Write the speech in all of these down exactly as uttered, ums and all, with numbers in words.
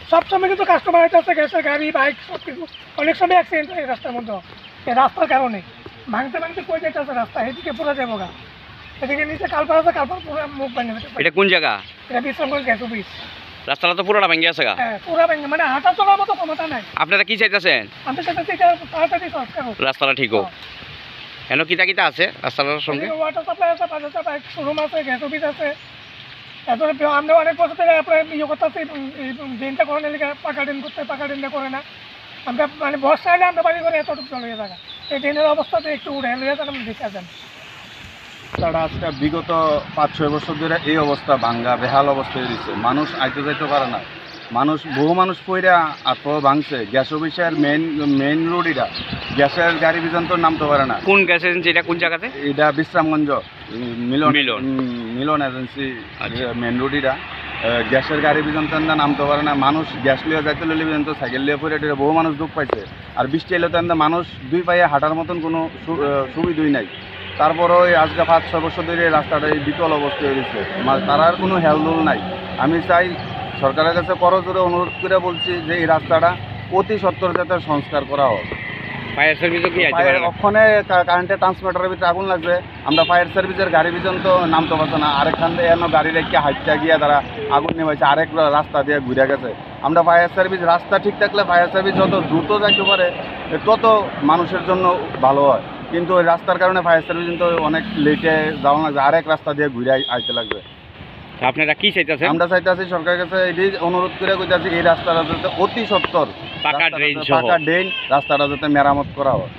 সবসময় কিন্তু কাস্টমার আছে, গ্যাসের গাড়ি, বাইক সব কিছু অনেক সময় অ্যাক্সিডেন্ট হয় এই রাস্তার মধ্যে, এই রাস্তার কারণে ভাঙতে ভাঙতে কই যেতে আছে রাস্তা, এদিকে পুরো যাবো গা, এদিকে নিচে কালপাড় আছে, কালপাড় পুরো মুখ ভেঙে যেতে পারে। এটা কোন জায়গা? এটা বিশ্রামগঞ্জ গ্যাস অফিস। রাস্তাটা তো পুরোটা ভেঙে আছে গা। হ্যাঁ, পুরো ভেঙে, মানে হাঁটা চলার মতো ক্ষমতা নাই। আপনারা কি চাইতেছেন? আমি চাইতেছি এটা তাড়াতাড়ি সংস্কার হোক। রাস্তাটা ঠিক হোক। এন কিতা কিতা আছে রাস্তাটার সঙ্গে? এদিকে ওয়াটার সাপ্লাই আছে, পাঁচ হাজার বাইক শোরুম আছে, গ্যাস অফিস আছে। তারপরে আমরা অনেক বছর ধরে আপনার ইয়ে করতেছি, এই ড্রেনটা করে নিলে পাকা ড্রেন করতে, পাকা ড্রেনটা করে না। আমরা মানে বর্ষা হলে আমরা বাড়ি করে এতটুকু চলে থাকা, এই ড্রেনের অবস্থাতে একটু উঠে এলে আমি দেখে যান। তারা আজকে বিগত পাঁচ ছয় বছর ধরে এই অবস্থা, ভাঙ্গা বেহাল অবস্থায় দিচ্ছে, মানুষ আইতে যাইতে পারে না, মানুষ বহু মানুষ পইরা আত্ম ভাঙছে। গ্যাস অফিসের মেইন মেইন রোড, এটা গ্যাসের গাড়ি পর্যন্ত নামতে পারে না। কোন গ্যাস এজেন্সি এটা, কোন জায়গাতে? এটা Bishramganj Milan Milan Milan agency main road, এটা গ্যাসের গাড়ি পর্যন্ত নামতে পারে না। মানুষ গ্যাস লিয়ে যাইতে লইলে পর্যন্ত সাইকেল লিয়ে পড়ে এটা বহু মানুষ দুঃখ পাইছে। আর বৃষ্টি এলে তো মানুষ দুই পায়ে হাঁটার মতন কোনো সুবিধাই নাই। তারপরও আজকে পাঁচ ছয় বছর ধরে এই রাস্তাটা এই বিকল অবস্থায় রয়েছে, তার আর কোনো হেলদোল নাই। আমি চাই সরকারের কাছে করজোরে অনুরোধ করে বলছি যে এই রাস্তাটা অতি সত্বর যাতে সংস্কার করা হোক। ফায়ার সার্ভিসও কি আইতে পারে না? ওখানে কারেন্টের ট্রান্সমিটারের ভিতরে আগুন লাগছে, আমরা ফায়ার সার্ভিসের গাড়ি পর্যন্ত নামতে পারছে না। আরেকখান থেকে এনে গাড়ি রেখে হাইটটা গিয়ে তারা আগুন নেমেছে, আরেক রাস্তা দিয়ে ঘুরে গেছে। আমরা ফায়ার সার্ভিস, রাস্তা ঠিক থাকলে ফায়ার সার্ভিস যত দ্রুত যাইতে পারে তত মানুষের জন্য ভালো হয়, কিন্তু ওই রাস্তার কারণে ফায়ার সার্ভিস কিন্তু অনেক লেটে যাওয়া লাগছে, আরেক রাস্তা দিয়ে ঘুরে আইতে লাগবে। আপনারা কি চাইতেছেন? আমরা চাইতেছি সরকারের কাছে এটাই অনুরোধ করে কইতাছি এই রাস্তাটা যাতে অতি সত্বর পাকা ড্রেন পাকা ড্রেন রাস্তাটা যাতে মেরামত করা হয়।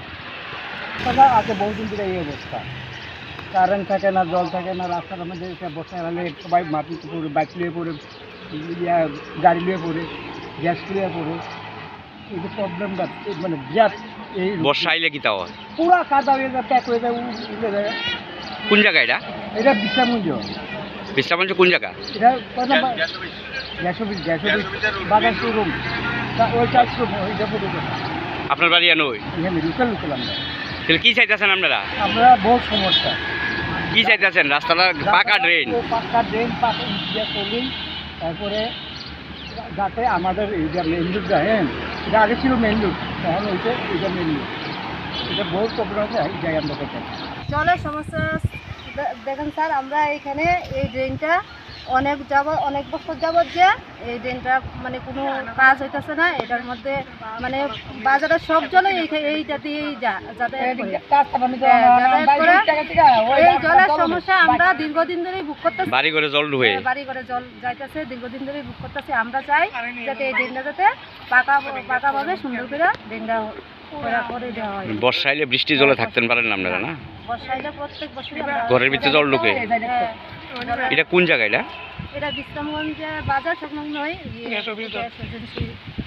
আগে বহুদিন ধরে এই অবস্থা, কারেন্ট থাকে না, জল থাকে না, রাস্তার মধ্যে বসে গেলে সবাই মাটিতে পড়ে, বাইক নিয়ে পড়ে, গাড়ি নিয়ে পড়ে, গ্যাস নিয়ে পড়ে, এই যে প্রবলেমটা মানে বিরাট। এই বর্ষা আইলে কি তাও পুরা কাদা হয়ে যায়, প্যাক হয়ে যায়, উঠে যায়। কোন জায়গা এটা? এটা বিশ্রামগঞ্জ। বিশ্রামগঞ্জ কোন জায়গা? এটা গ্যাস অফিস, গ্যাস অফিস বাজার শোরুম, ওই চার শোরুম, ওইটা পড়ে যায়। আপনার বাড়ি এনে ওই এখানে লোকাল লোকাল আমরা। তাহলে কি চাইতেছেন আপনারা? আমরা বহু সমস্যা। কি চাইতেছেন? রাস্তাটা পাকা ড্রেন, পাকা ড্রেন, পাকা ইট করলেই তারপরে যাতে আমাদের এইটা মেন রুটটা, হ্যাঁ এটা আগে ছিল মেন রুট, এখন ওইটা এইটা মেন রুট, এটা বহুত প্রবলেম আছে এই জায়গায় আমরা করতে। জলের সমস্যা দেখেন স্যার, আমরা এখানে এই ড্রেনটা অনেক যাব অনেক বছর যাবত যে এই ড্রেনটা মানে কোনো কাজ হইতেছে না। এটার মধ্যে মানে বাজারের সব জলে এইটা দিয়েই যা যাতায়াত করে। এই জলের সমস্যা আমরা দীর্ঘদিন ধরেই ভোগ করতেছি, বাড়ি করে জল ঢুকে বাড়ি করে জল যাইতেছে, দীর্ঘদিন ধরেই ভোগ করতেছি। আমরা চাই যাতে এই ড্রেনটা যাতে পাকা পাকাভাবে সুন্দর করে ড্রেনটা করে দেওয়া হয়। বর্ষা আইলে বৃষ্টি জলে থাকতেন পারেন না আপনারা? না, বর্ষা আইলে প্রত্যেক বছরই ঘরের ভিতরে জল ঢুকে। এটা কোন জায়গা? এটা এটা বিশ্রামগঞ্জে বাজার সংলগ্ন হয়।